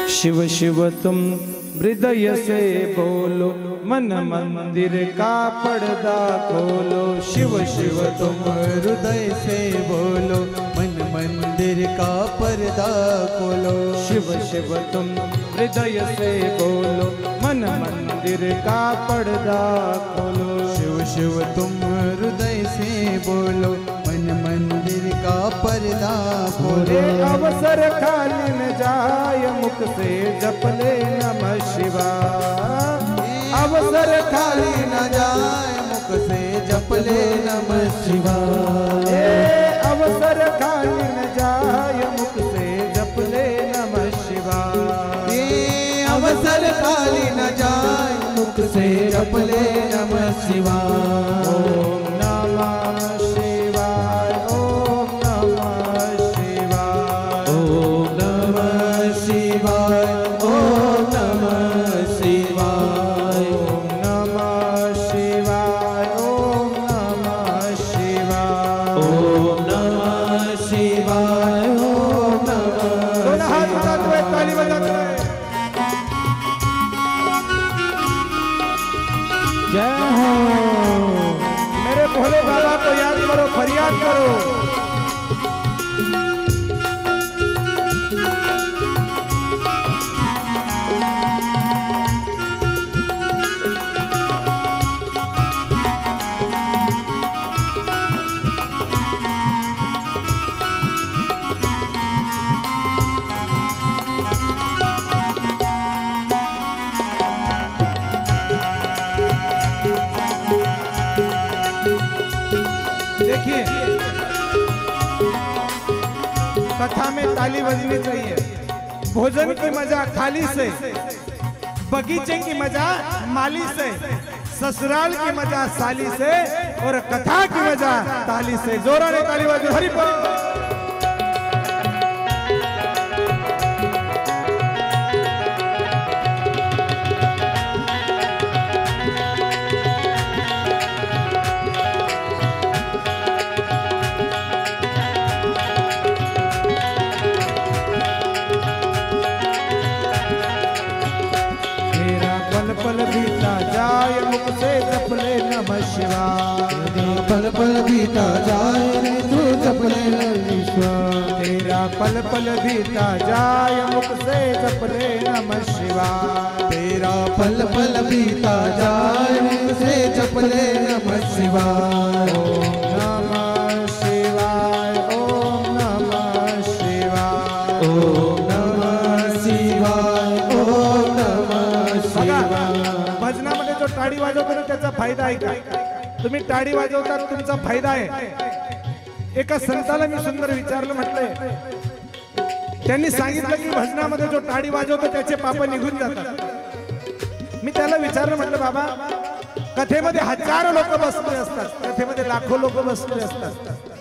शिव शिव तुम हृदय से बोलो, मन मंदिर का पर्दा खोलो। शिव शिव तुम हृदय से बोलो, मन मंदिर का पर्दा खोलो। शिव शिव तुम हृदय से बोलो, मन मंदिर का पर्दा खोलो। शिव शिव तुम हृदय से बोलो, मन मंदिर का पर्दा खोलो। अवसर खाली न जाय मुख से जप ले नमः शिवाय। अवसर खाली न जाए मुख से जप ले नमः शिवाय। अवसर खाली न जाय मुख से जप ले नमः शिवाय। अवसर खाली न जाए मुख से जप ले नमः शिवाय। ओम नमः शिवाय, ओम नमः शिवाय, ओम नमः शिवाय, ओम नमः शिवाय, ओम नमः शिवाय, ओम नमः शिवाय, ओम नमः शिवाय, ओम नमः। दोनों हाथ उठाते हुए ताली बजाते हुए जय हो। मेरे भोले बाबा को याद करो, फरियाद करो। देखिए, कथा में ताली बजनी चाहिए। भोजन की मजा थाली से, बगीचे की मजा माली से, ससुराल की मजा साली से, और कथा की मजा ताली से। जोरों ने ताली बजाओ, हरि बोल। पल बीता जाए मुख से जप ले नमः शिवाय। पल पल बीता जाए रे तू जप ले नमः शिवाय। तेरा पल पल बीता जाए मुख से जप ले नमः शिवाय। तेरा पल पल बीता जाए मुख से जप ले नमः शिवाय। ओम नमः शिवाय, ओम नमः शिवाय, ओम नमः शिवाय, ओम नमः शिवाय। भजनामध्ये जो टाळी वाजवतो ना त्याचा फायदा आहे का? तुम्ही टाळी वाजवतात तुमचा फायदा आहे। एका संताला मी सुंदर विचारलं, म्हटलंय त्यांनी सांगितलं की भजनामध्ये जो टाळी वाजवतो त्याचे पाप निघून जातात। मी त्याला विचारलं, म्हटलं बाबा कथेमध्ये हजारो लोक बसले असतात, कथेमध्ये लाखो लोक बसले असतात,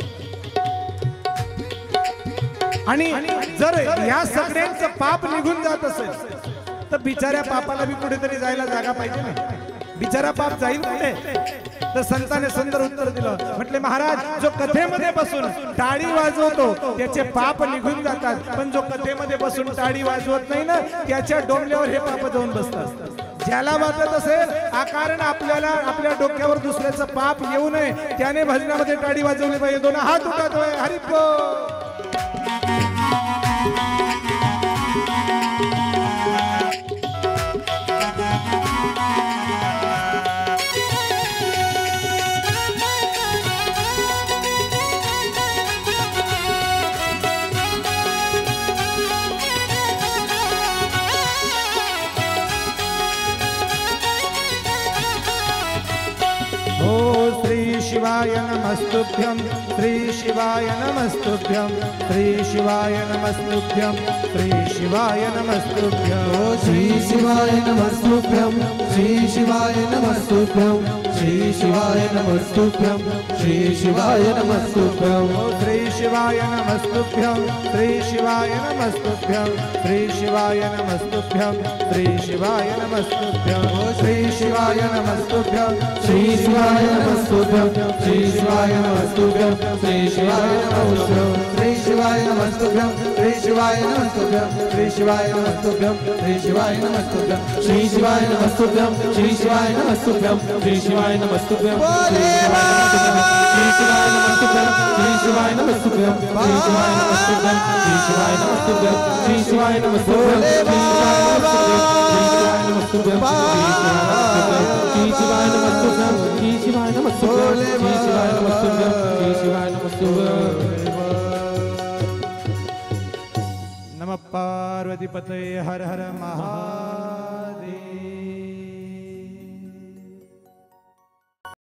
आणि जर या सगळ्यांचं पाप निघून जात असेल तर बिचाऱ्या पापाला बी कुठेतरी जायला जागा पाहिजे ना। बिचारा पाप जाईल कुठे? तर संताने सुंदर उत्तर दिलं, म्हटले महाराज जो कथेमध्ये बसून टाळी वाजवतो त्याचे पाप निघून जातात, पण जो कथेमध्ये बसून टाळी वाजवत नाही ना त्याच्या डोंबल्यावर हे पाप जाऊन बसतात। ज्याला वाटत असेल आकारण आपल्याला आपल्या डोक्यावर दुसऱ्याचं पाप येऊ नये त्याने भजनामध्ये टाळी वाजवली पाहिजे। दोन हात उठातोय, हरि बोल। शिवाय नमस्तुभ्यं, श्री शिवाय नमस्तुभ्यं, श्री शिवाय नमस्तुभ्यं, श्री शिवाय नमस्तुभ्यं। ओ श्री शिवाय नमस्तुभ्यं, श्री शिवाय नमस्तुभ्यं, श्री शिवाय नमस्तुभ्यं, श्री शिवाय नमस्तुभ्यं। ओ श्री शिवाय नमस्तुभ्यं, श्री शिवाय नमस्तुभ्यं, श्री शिवाय नमस्तुभ्यं, श्री शिवाय नमस्तुभ्यं। ओ श्री शिवाय नमस्तुभ्यं, श्री शिवाय नमस्तुभ्यं, श्री शिवाय नमस्तुभ्यं श्री शिवाय नमस्तुभ्यं श्री शिवाय नमस्तुभ्यं श्री शिवाय नमस्तुभ्यं श्री शिवाय नमस्तुभ्यं श्री शिवाय नमस्तुभ्यं श्री शिवाय नमस्तुभ्यं श्री शिवाय नमस्तुभ्यं श्री शिवाय नमस्तुभ्यं श्री शिवाय नमस्तुभ्यं श्री शिवाय नमस्तुभ्यं श्री शिवाय नमस्तुभ्यं श्री शिवाय नमस्तुभ्यं श्री शिवाय नमस्तुभ्यं श्री शिवाय नमस्तुभ्यं श्री शिवाय नमस्तुभ्यं श्री शिवाय नमस्तुभ्यं श्री शिवाय नमस्तुभ्यं नमः पार्वती पतये हर हर महादेव।